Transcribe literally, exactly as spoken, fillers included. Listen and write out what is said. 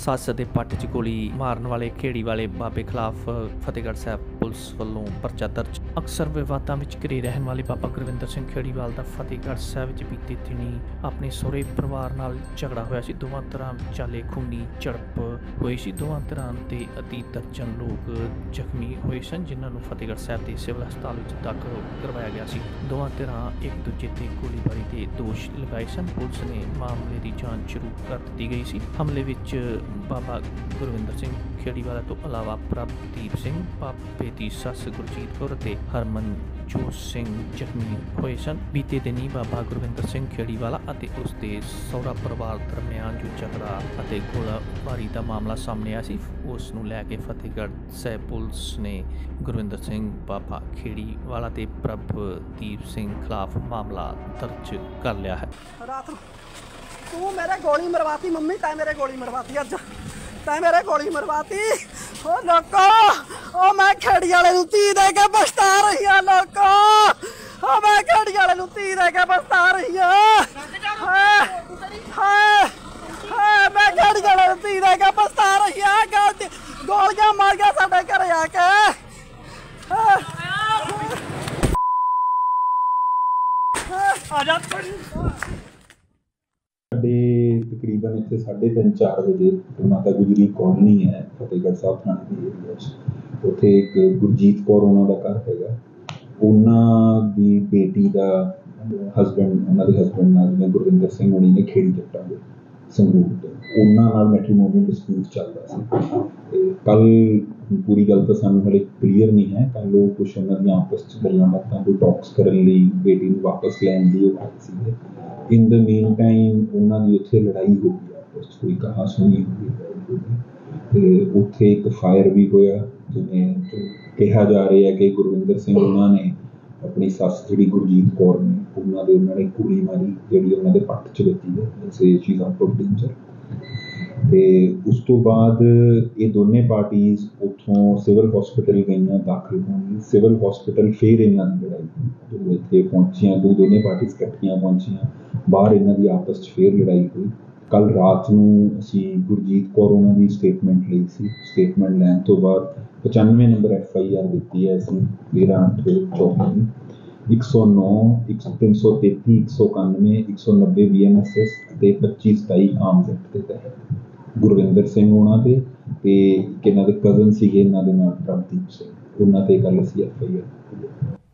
ਸੱਸ ਦੇ ਪੱਟ 'ਚ ਗੋਲੀ ਮਾਰਨ ਵਾਲੇ ਖੇੜੀ ਵਾਲੇ ਬਾਬੇ ਖਿਲਾਫ ਫਤਿਹਗੜ੍ਹ ਸਾਹਿਬ ਪੁਲਿਸ ਵੱਲੋਂ ਪਰਚਾ ਦਰਜ। ਅਕਸਰ ਵਿਵਾਦਾਂ ਵਿੱਚ ਘਿਰੇ ਰਹਿਣ ਵਾਲੇ ਬਾਬਾ ਗੁਰਵਿੰਦਰ ਸਿੰਘ ਖੇੜੀਵਾਲ ਦਾ ਫਤਿਹਗੜ੍ਹ ਸਾਹਿਬ ਵਿੱਚ ਬੀਤੇ ਦਿਨੀ ਆਪਣੇ ਸਹੁਰੇ ਪਰਿਵਾਰ ਨਾਲ ਝਗੜਾ ਹੋਇਆ ਸੀ। ਦੋਵਾਂ ਧਿਰਾਂ ਵਿਚਾਲੇ ਖੂਨੀ ਝੜਪ ਹੋਈ ਸੀ। ਦੋਵਾਂ ਧਿਰਾਂ ਦੇ ਅਤੀ ਦਰਜਨ ਲੋਕ ਜ਼ਖਮੀ ਹੋਏ ਸਨ, ਜਿਨ੍ਹਾਂ ਨੂੰ ਫਤਿਹਗੜ੍ਹ ਸਾਹਿਬ ਦੇ ਸਿਵਲ ਹਸਪਤਾਲ ਵਿੱਚ ਦਾਖਲ ਕਰਵਾਇਆ ਗਿਆ ਸੀ। ਦੋਵਾਂ ਧਿਰਾਂ ਇੱਕ ਦੂਜੇ ਤੇ ਗੋਲੀਬਾਰੀ ਦੇ ਦੋਸ਼ ਲਗਾਏ ਸਨ। ਪੁਲਿਸ ਨੇ ਮਾਮਲੇ ਦੀ ਜਾਂਚ ਸ਼ੁਰੂ ਕਰ ਦਿੱਤੀ ਗਈ ਸੀ। ਹਮਲੇ ਵਿੱਚ ਬਾਬਾ ਗੁਰਵਿੰਦਰ ਸਿੰਘ ਖੇੜੀਵਾਲਾ ਤੋਂ ਇਲਾਵਾ ਪ੍ਰਭਦੀਪ ਸਿੰਘ, ਬਾਬੇ ਦੀ ਸੱਸ ਗੁਰਜੀਤ ਕੌਰ ਅਤੇ ਹਰਮਨਜੋਤ ਸਿੰਘ ਜ਼ਖਮੀ ਹੋਏ ਸਨ। ਬੀਤੇ ਦਿਨੀ ਬਾਬਾ ਗੁਰਵਿੰਦਰ ਸਿੰਘ ਖੇੜੀਵਾਲਾ ਅਤੇ ਉਸ ਦੇ ਸਹੁਰਾ ਪਰਿਵਾਰ ਦਰਮਿਆਨ ਜੋ ਝਗੜਾ ਅਤੇ ਗੋਲਾਬਾਰੀ ਦਾ ਮਾਮਲਾ ਸਾਹਮਣੇ ਆਇਆ ਸੀ, ਉਸ ਨੂੰ ਲੈ ਕੇ ਫਤਿਹਗੜ੍ਹ ਸਾਹਿਬ ਪੁਲਿਸ ਨੇ ਗੁਰਵਿੰਦਰ ਸਿੰਘ ਬਾਬਾ ਖੇੜੀਵਾਲਾ ਤੇ ਪ੍ਰਭਦੀਪ ਸਿੰਘ ਖਿਲਾਫ ਮਾਮਲਾ ਦਰਜ ਕਰ ਲਿਆ ਹੈ। ਰਾਤ ਨੂੰ ਤੂੰ ਮੇਰੇ ਗੋਲੀ ਮਰਵਾਤੀ ਮੰਮੀ, ਤੈਂ ਮੇਰੇ ਗੋਲੀ ਮਰਵਾਤੀ, ਅੱਜ ਤੈਂ ਮੇਰੇ ਗੋਲੀ ਮਰਵਾਤੀ। ਓ ਲੋਕੋ, ਓ ਮੈਂ ਖੇੜੀ ਵਾਲੇ ਨੂੰ ਧੀ ਦੇ ਕੇ ਪਛਤਾ ਰਹੀ ਆ। ਲੋਕੋ, ਓ ਮੈਂ ਖੇੜੀ ਵਾਲੇ ਨੂੰ ਧੀ ਦੇ ਕੇ ਪਛਤਾ ਰਹੀ ਆ। ਹਾਏ ਹਾਏ ਹਾਏ, ਮੈਂ ਖੇੜੀ ਵਾਲੇ ਨੂੰ ਧੀ ਦੇ ਕੇ ਪਛਤਾ ਰਹੀ ਆ। ਗੋਲੀਆਂ ਮਾਰ ਗਿਆ ਸਾਡੇ ਘਰੇ ਆ ਕੇ। ਆ ਜਾ तकरीबन इतने साढ़े तीन चार बजे माता गुजरी कॉलोनी है फतेहगढ़ साहब थाने के एरिया च, उत्थे एक गुरजीत कौर उन्हों का घर हैगा। उन्हों की बेटी का हसबैंड, उन्होंने हसबैंड नाल जिवें गुरविंदर सिंह होनी ने खेड़ी जट्टां दे संगरूर तो उन्होंने नाल मैट्रीमोनियल डिस्प्यूट चलता सी। कल पूरी गल तो सानूं हले क्लीयर नहीं है। कल वो कुछ उन्होंने दी आपस च गल्लां बातां कोई टॉक्स करन लई बेटी नूं वापस लैण दी ओह आए सीगे। इन द मेन टाइम उन्होंने उत्थे लड़ाई हो गई, आपस कोई कहा सुनी हो गई, उत्थे एक फायर भी होया। जिवें कहा जा रहा है कि गुरविंदर सिंह उन्होंने अपनी सस जी गुरजीत कौर ने उन्होंने उन्होंने गोली मारी जी उन्होंने पट्ट च बची है, so she is out of danger. तो उस तो बाद ये दोनों पार्टीज उतों सिविल हॉस्पिटल गई दाखिल होने। सिविल हॉस्पिटल फिर इन्हों की लड़ाई जो इतने पहुंचिया, दो दोनों पार्टीज इकट्ठियां पहुंचिया, बाहर इन्हों की आपस च फिर लड़ाई हुई। कल रात नूं असीं गुरजीत कौर उन्हों की स्टेटमेंट ली सी। स्टेटमेंट लैन तो बाद पचानवे नंबर एफ आई आर दी है असीं तेरह अठ चौबी एक सौ नौ एक तीन सौ तेती एक सौ इक्यानवे एक सौ नब्बे बी एन एस एस ते पच्ची सताई आर्म्स एक्ट के तहत गुरविंदर सिंह उन्हों के इन्हों के कजन सीगे, इन्हों के नाल प्रभदीप सिंह, उन्होंने कल असीं एफ आई आर